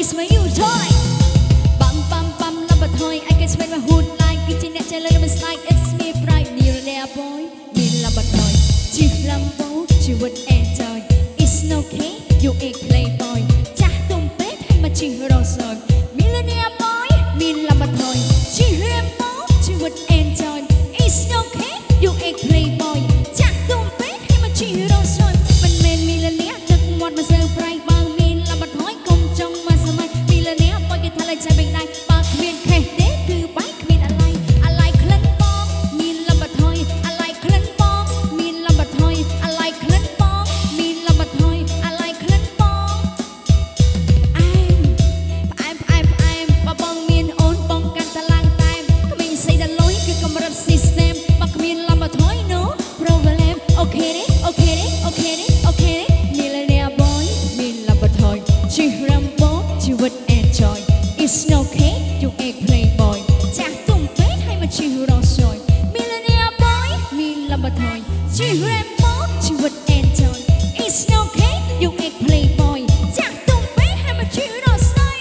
smell you toy. Bum bum bum love a toy. I can smell my hood like kitchen at jelly was like it's me bright near there boy. Me love a toy. She lambo, she would enjoy. It's no okay, you ain't playboy. Cha tum pet hay mà chỉ rồi rồi. Millionaire boy, me love a toy. She lambo, she would enjoy. It's no okay, you ain't playboy. Cha tum pet hay mà chỉ rồi rồi. Mình men millionaire được một mà giờ bright bang me love a toy cùng trong mà sao mai millionaire boy cái thằng lại chạy bên này. Bác miền khe đế từ bãi miền alai khấn bong me love a toy. Alai khấn bong me love a toy. Alai khấn bong me love a toy. Alai khấn bong. I'm bà bong miền ôn bongกันตารางแต้มก็ไม่ใส่ดันลอยคือกำลัง system บางmiền love a toy no problem okay đấy okay đấy okay đấy okay đấy millionaire boy me love a toy. She rambo she would enjoy. It's no okay you ain't playboy. Cha tum pet hay mà chỉ rồi rồi. Millionaire boy me love a toy. She rambo she would enjoy. It's no okay you ain't playboy. Cha tum pet hay mà chỉ rồi rồi.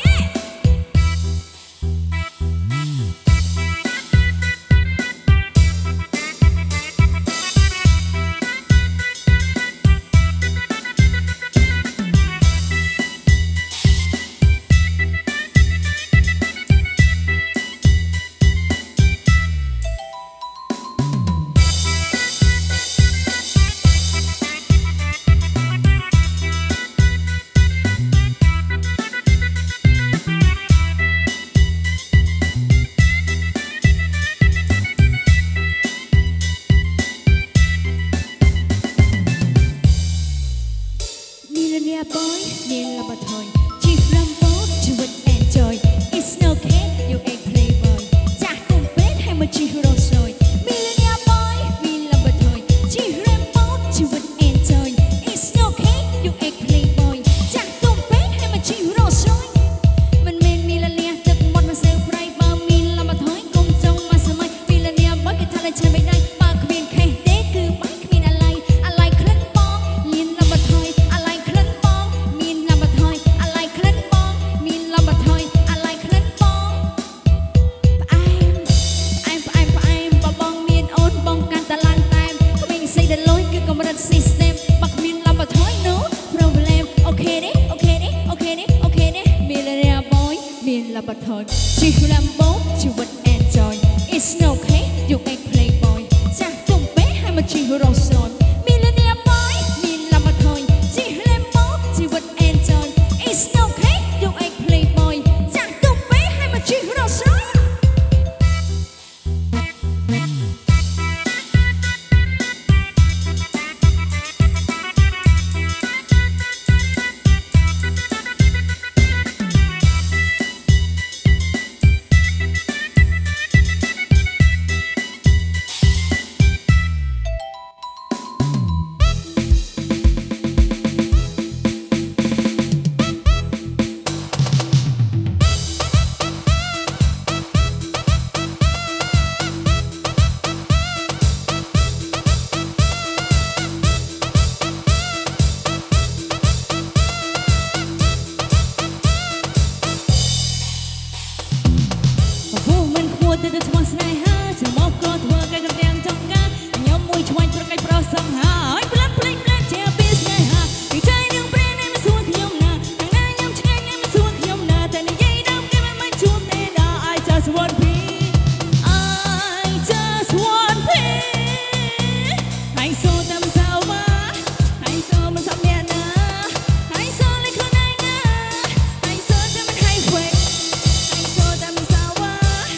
Millionaire boy, me love a toy. Chief Rambo, she would enjoy. It's no okay, you ain't playboy. Cha tum pet hay mà chỉ rồi rồi. Millionaire boy, me love a toy. Chief Rambo, she would enjoy. It's no okay, you ain't playboy. Cha tum pet hay mà chỉ rồi rồi. Mình men millionaire được một mà sale bright bar me love a toy cùng trong mà sao mai millionaire boy cái thằng lại chơi bên này. Ba cái miền khe đế cứ bãi cái miền alai khấn bong me love a toy. Alai khấn bong me love a toy. Alai khấn bong me love a toy. Alai khấn bong. I'm bà bong miền ôn bongกันตารางแต้มก็ไม่ใส่ดันลอยคือกำลัง system บักmiền love a toy no problem okay đấy okay đấy okay đấy okay đấy millionaire boy miền love a toy. She lambo she would enjoy. It's no okay you ain't playboy. Cha tum pet hay mà chỉ rồi rồi. Millionaire boy miền love a toy. She lambo she would enjoy. It's no okay you ain't playboy. Cha tum pet hay mà chỉ rồi rồi. Hãy subscribe cho kênh Ghiền Mì Gõ để không bỏ lỡ những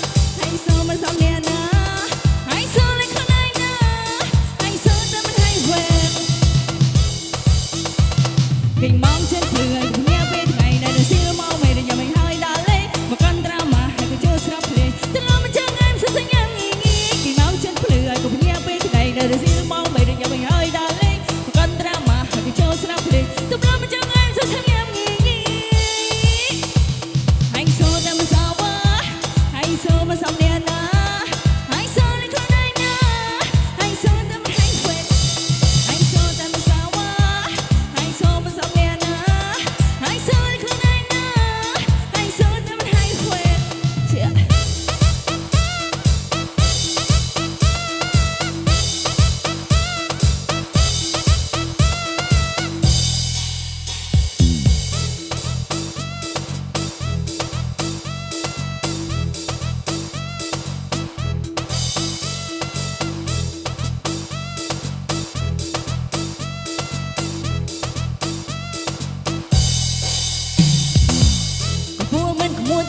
video hấp dẫn.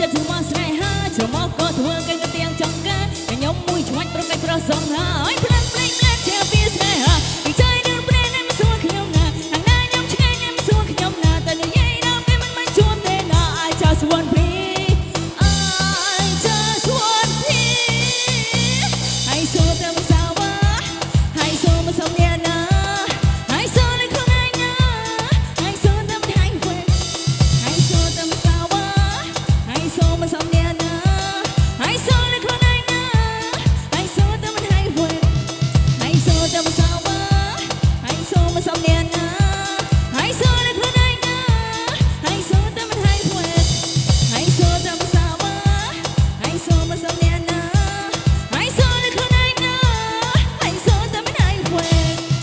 ធ្វើមកស្នេហាចូលមកក៏ធ្វើកែកទៀងចង់ការខ្ញុំមួយឆ្វាច់ប្រកែកប្រសងហើយផ្លាក់ផ្លេចផ្លែជាពីស្នេហាពីใจនឹងព្រែនឹងសួរខ្ញុំណាខាងណាខ្ញុំឆ្ងាយខ្ញុំសួរខ្ញុំណាតែនិយាយដល់ពេលមិនជួបទេណាអាចចោលស្វនពីអាចចោលស្វនពីហើយសួរតែមិនសាវ៉ាហើយសួរមិនសំញាណាហើយសួរនៅខ្លួនឯងណាហើយសួរតែមិនហាញ់វិញហើយសួរតែមិនសាវ៉ាហើយសួរមិនសំញាណាហើយសួរនៅខ្លួនឯងណាហើយសួរតែមិនហាញ់វិញហើយសួរតែមិនសាវ៉ាហើយសួរមិនសំញាណាហើយសួរនៅខ្លួនឯងណាហើយសួរតែមិនហាញ់វិញហើយសួរតែមិនសាវ៉ាហើយសួរមិនសំញាណាហើយសួរនៅខ្លួនឯងណាហើយសួរតែមិនហាញ់វិញ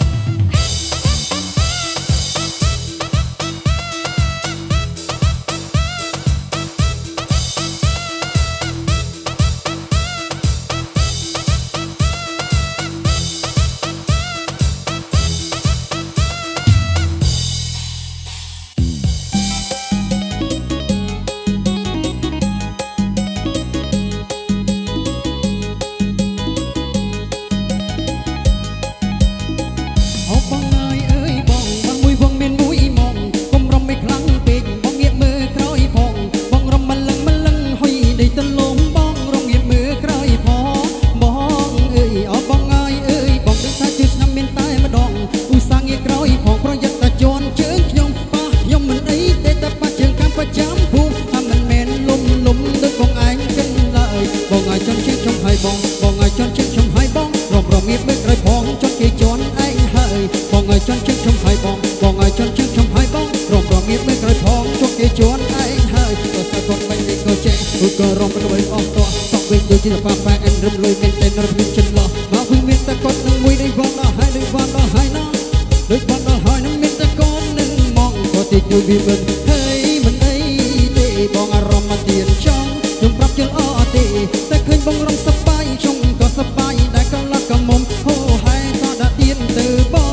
អោបងអើយអើយបងមួយវងមានមួយមកកុំរំមិនខ្លាំងពេកបងងាកមើលក្រោយផងបងរំមិនលឹងហុយដេកទៅលំបងរំងាកមើលក្រោយផងបងអើយអោបងអើយអើយបងដឹងថាជឿឆ្នាំមានតែម្ដងឧស្សាហ៍ងាកក្រោយផងប្រយ័ត្នតែជន់ជើងខ្ញុំប៉ះខ្ញុំមិនអីទេតែប៉ះជើងខាងប្រចាំភូមិថាមិនមែនលំដូចបងឯងគិនឡើយបងឲ្យជន់ជើងខ្ញុំឲ្យបងឲ្យជន់ជើងខ្ញុំឲ្យបងរំងាកមើលក្រោយផងជន់គេជន់ឯងហើយបងឲ្យជន់ជើងខ្ញុំឲ្យបងឲ្យជន់ជើងខ្ញុំឲ្យបងរំងាកមើលក្រោយផងជន់គេជន់ឯងហើយក៏ស្អាតគាត់បាញ់នេះក៏ចេះក៏រំក៏បីអស់តោះសក់វិញដូចជាប៉ាប៉ែអិនរំលួយមែនតែរំលឹកចិនឡោះមកវិញមានតែគាត់នឹងមួយនេះបងដល់ហើយនឹងបងដល់ហើយណាដូចបងដល់ហើយនឹងមានតែគាត់នឹងមកក៏ទីជួយវាមិនហើយមិនអីទេបងអារម្មណ៍មកទៀនចង់ខ្ញុំប្រាប់ជិលអត់ទេតែឃើញបងរំសប្បាយខ្ញុំក៏សប្បាយដែរក៏លកកមុំហូហើយក៏ដាក់ទៀនទៅបង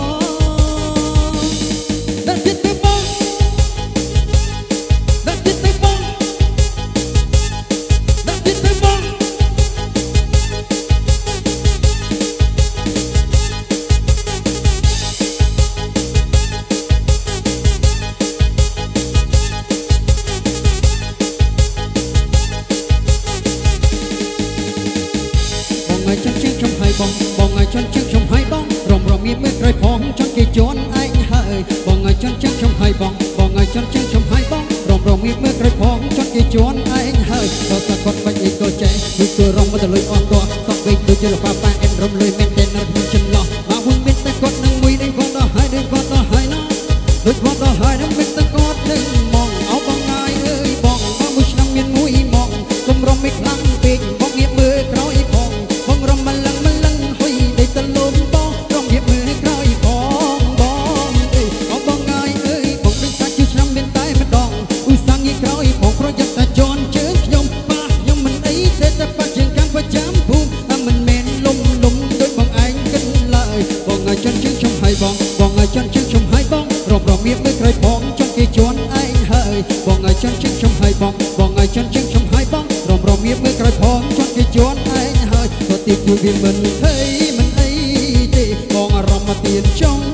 ដាក់ទៀនទៅបងដាក់ទៀនទៅបងដាក់ទៀនទៅបង ឲ្យជន់ជើងខ្ញុំឲ្យបងឲ្យជន់ជើងខ្ញុំឲ្យបងរំមានមើលក្រោយផងជន់គេជន់ឯងហើយបងឲ្យជន់ជើងខ្ញុំឲ្យបងឲ្យជន់ជើងខ្ញុំឲ្យបងរំមានមើលក្រោយផងជន់គេជន់ឯងហើយក៏តែគាត់បាច់នេះក៏ចេះគឺគឺរំមកទៅលុយអស់តោះសក់វិញដូចជាលប៉ាប៉ែអិនរំលុយមែនតែនៅក្នុងចិនឡោះមកវិញមានតែគាត់នឹងមួយនេះគាត់ដល់ហើយដូចគាត់ដល់ហើយណាដូចគាត់ដល់ហើយនឹងមានតែគាត់នឹងមកអោបងងាយអើយបងមួយឆ្នាំមានមួយមក កុំរំមិនខ្លាំងពេកបងងាកមើលក្រោយផងបងរំមិនលឹងហុយដេកទៅលំបងរំងាកមើលក្រោយផងបងអើយអោបងងាយអើយបងដឹងថាជឿឆ្នាំមានតែម្ដងឧស្សាហ៍ងាកក្រោយផងប្រយ័ត្នតែជន់ជើងខ្ញុំប៉ះខ្ញុំមិនអីទេតែប៉ះជើងខាងប្រចាំភូមិតែមិនមែនលំដូចបងឯងគិតឡើយបងឲ្យជន់ជើងខ្ញុំឲ្យបងឲ្យជន់ជើងខ្ញុំឲ្យបងរំងាកមើលក្រោយផងជន់គេជន់ឯងហើយបងឲ្យជន់ជើងខ្ញុំឲ្យបងឲ្យជន់ជើងខ្ញុំឲ្យបងរំមានមើលក្រោយផងជន់គេជន់ឯងហើយក៏ទីគួរវាមិនអីទេបងអារម្មណ៍មកទៀនចង់